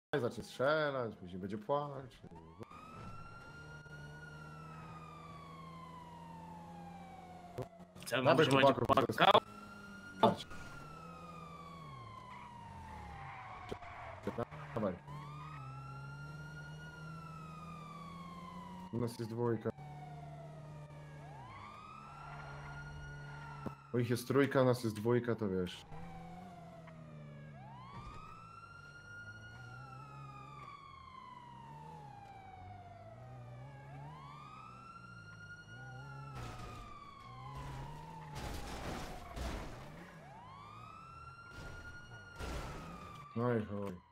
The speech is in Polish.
zacznie strzelać, później będzie płacz. Co, Dawaj może będzie chłopaków, płakał? Dawaj. U nas jest dwójka. U ich jest trójka, u nas jest dwójka, to wiesz. No i chuj.